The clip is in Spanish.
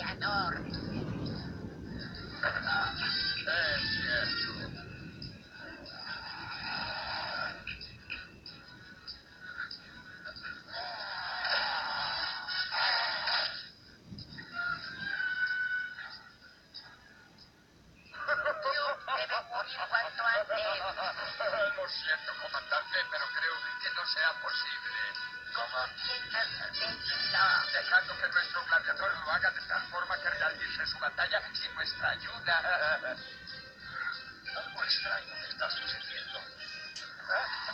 gladiador. Es cierto. Debe morir cuanto antes. Lo siento, comandante, pero creo que no sea posible. ¿Cómo piensas impedirlo? Dejando que nuestro gladiador lo haga de tal forma que realice su batalla sin nuestra ayuda. Algo extraño me está sucediendo.